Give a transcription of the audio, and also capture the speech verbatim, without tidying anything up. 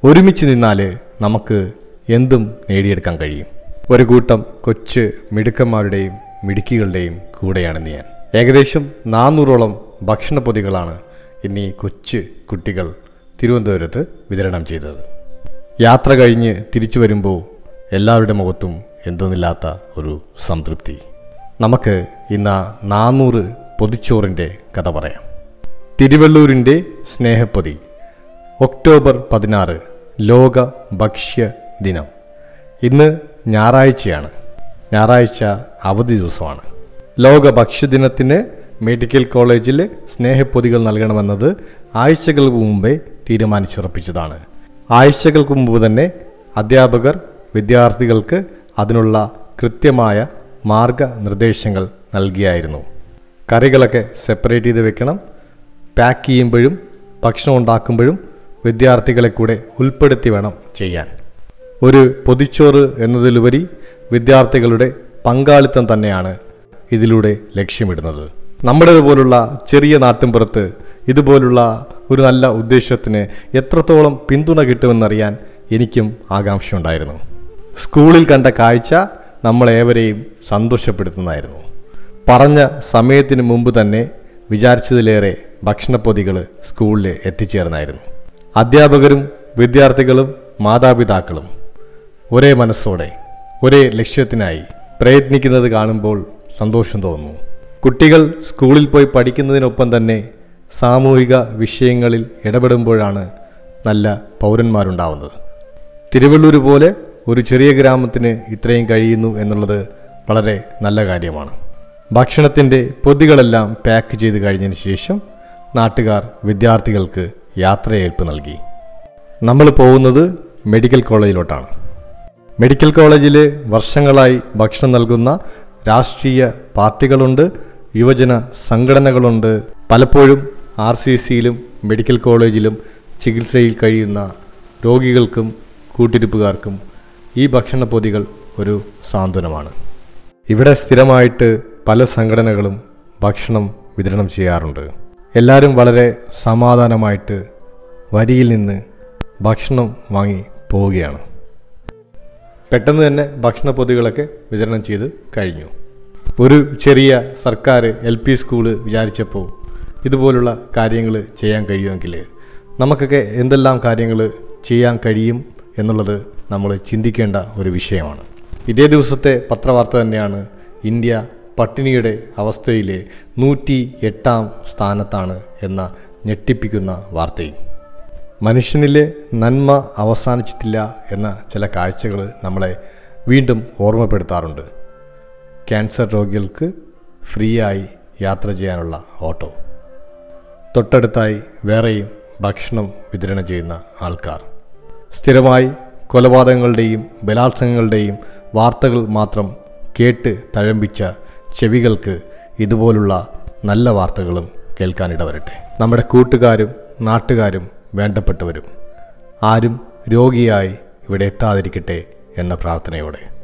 ഒരുമിച്ച് നിന്നാൽ നമുക്ക് എന്തും നേടിയെടുക്കാൻ കഴിയും. ഒരു കൂട്ടം കൊച്ചു മിടുക്കന്മാരുടെയും മിടുക്കികളുടെയും കൂടെയാണ് ഞാൻ. ഏകദേശം നാനൂറോളം ഭക്ഷണപ്പൊതികളാണ് ഇന്നീ കൊച്ചു കുട്ടികൾ തിരുവനന്തപുരത്ത് വിതരണം ചെയ്തത്. യാത്ര കഴിഞ്ഞ് തിരിച്ചു വരുമ്പോൾ എല്ലാവരുടെ മുഖത്തും എന്തെന്നില്ലാത്ത ഒരു സംതൃപ്തി. നമുക്ക് ഇന്ന് നാനൂറ് പൊതിച്ചോറിൻ്റെ കഥ പറയാം. തിരുവള്ളൂരിൻ്റെ സ്നേഹപ്പൊതി. ഒക്ടോബർ പതിനാറ് ലോക ഭക്ഷ്യ ദിനം. ഇന്ന് ഞായറാഴ്ചയാണ്. ഞായറാഴ്ച അവധി ദിവസമാണ്. ലോക ഭക്ഷ്യദിനത്തിന് മെഡിക്കൽ കോളേജിൽ സ്നേഹപ്പൊതികൾ നൽകണമെന്നത് ആഴ്ചകൾക്ക് മുമ്പേ തീരുമാനിച്ചുറപ്പിച്ചതാണ്. ആഴ്ചകൾക്ക് മുമ്പ് തന്നെ അധ്യാപകർ വിദ്യാർത്ഥികൾക്ക് അതിനുള്ള കൃത്യമായ മാർഗനിർദ്ദേശങ്ങൾ നൽകിയായിരുന്നു. കറികളൊക്കെ സെപ്പറേറ്റ് ചെയ്ത് വെക്കണം. പാക്ക് ചെയ്യുമ്പോഴും ഭക്ഷണം ഉണ്ടാക്കുമ്പോഴും വിദ്യാർത്ഥികളെ കൂടെ ഉൾപ്പെടുത്തി വേണം ചെയ്യാൻ. ഒരു പൊതിച്ചോറ് എന്നതിലുപരി വിദ്യാർത്ഥികളുടെ പങ്കാളിത്തം തന്നെയാണ് ഇതിലൂടെ ലക്ഷ്യമിടുന്നത്. നമ്മുടേതുപോലുള്ള ചെറിയ നാട്ടിൻപുറത്ത് ഇതുപോലുള്ള ഒരു നല്ല ഉദ്ദേശത്തിന് എത്രത്തോളം പിന്തുണ കിട്ടുമെന്നറിയാൻ എനിക്കും ആകാംക്ഷയുണ്ടായിരുന്നു. സ്കൂളിൽ കണ്ട കാഴ്ച നമ്മളേവരെയും സന്തോഷപ്പെടുത്തുന്നതായിരുന്നു. പറഞ്ഞ സമയത്തിന് മുമ്പ് തന്നെ വിചാരിച്ചതിലേറെ ഭക്ഷണപ്പൊതികൾ സ്കൂളിൽ എത്തിച്ചേർന്നായിരുന്നു. അധ്യാപകരും വിദ്യാർത്ഥികളും മാതാപിതാക്കളും ഒരേ മനസ്സോടെ ഒരേ ലക്ഷ്യത്തിനായി പ്രയത്നിക്കുന്നത് കാണുമ്പോൾ സന്തോഷം തോന്നുന്നു. കുട്ടികൾ സ്കൂളിൽ പോയി പഠിക്കുന്നതിനൊപ്പം തന്നെ സാമൂഹിക വിഷയങ്ങളിൽ ഇടപെടുമ്പോഴാണ് നല്ല പൗരന്മാരുണ്ടാവുന്നത്. തിരുവള്ളൂർ പോലെ ഒരു ചെറിയ ഗ്രാമത്തിന് ഇത്രയും കഴിയുന്നു എന്നുള്ളത് വളരെ നല്ല കാര്യമാണ്. ഭക്ഷണത്തിൻ്റെ പൊതികളെല്ലാം പാക്ക് ചെയ്ത് കഴിഞ്ഞതിന് ശേഷം നാട്ടുകാർ വിദ്യാർത്ഥികൾക്ക് യാത്രയയൽപ്പ് നൽകി. നമ്മൾ പോകുന്നത് മെഡിക്കൽ കോളേജിലോട്ടാണ്. മെഡിക്കൽ കോളേജിൽ വർഷങ്ങളായി ഭക്ഷണം നൽകുന്ന രാഷ്ട്രീയ പാർട്ടികളുണ്ട്, യുവജന സംഘടനകളുണ്ട്. പലപ്പോഴും ആർ സി സിയിലും മെഡിക്കൽ കോളേജിലും ചികിത്സയിൽ കഴിയുന്ന രോഗികൾക്കും കൂട്ടിരിപ്പുകാർക്കും ഈ ഭക്ഷണപ്പൊതികൾ ഒരു സാന്ത്വനമാണ്. ഇവിടെ സ്ഥിരമായിട്ട് പല സംഘടനകളും ഭക്ഷണം വിതരണം ചെയ്യാറുണ്ട്. എല്ലാവരും വളരെ സമാധാനമായിട്ട് വരിയിൽ നിന്ന് ഭക്ഷണം വാങ്ങി പോവുകയാണ്. പെട്ടെന്ന് തന്നെ ഭക്ഷണപ്പൊതികളൊക്കെ വിതരണം ചെയ്ത് കഴിഞ്ഞു. ഒരു ചെറിയ സർക്കാർ എൽ പി സ്കൂള് വിചാരിച്ചപ്പോൾ ഇതുപോലുള്ള കാര്യങ്ങൾ ചെയ്യാൻ കഴിയുമെങ്കിൽ നമുക്കൊക്കെ എന്തെല്ലാം കാര്യങ്ങൾ ചെയ്യാൻ കഴിയും എന്നുള്ളത് നമ്മൾ ചിന്തിക്കേണ്ട ഒരു വിഷയമാണ്. ഇതേ ദിവസത്തെ പത്രവാർത്ത തന്നെയാണ് ഇന്ത്യ പട്ടിണിയുടെ അവസ്ഥയിലെ നൂറ്റി എട്ടാം സ്ഥാനത്താണ് എന്ന ഞെട്ടിപ്പിക്കുന്ന വാർത്തയും. മനുഷ്യനിലെ നന്മ അവസാനിച്ചിട്ടില്ല എന്ന ചില കാഴ്ചകൾ നമ്മളെ വീണ്ടും ഓർമ്മപ്പെടുത്താറുണ്ട്. ക്യാൻസർ രോഗികൾക്ക് ഫ്രീ ആയി യാത്ര ചെയ്യാനുള്ള ഓട്ടോ, തൊട്ടടുത്തായി വേറെയും ഭക്ഷണം വിതരണം ചെയ്യുന്ന ആൾക്കാർ. സ്ഥിരമായി കൊലപാതകങ്ങളുടെയും ബലാത്സംഗങ്ങളുടെയും വാർത്തകൾ മാത്രം കേട്ട് തഴമ്പിച്ച ചെവികൾക്ക് ഇതുപോലുള്ള നല്ല വാർത്തകളും കേൾക്കാനിടവരട്ടെ. നമ്മുടെ കൂട്ടുകാരും നാട്ടുകാരും വേണ്ടപ്പെട്ടവരും ആരും രോഗിയായി ഇവിടെ എത്താതിരിക്കട്ടെ എന്ന പ്രാർത്ഥനയോടെ.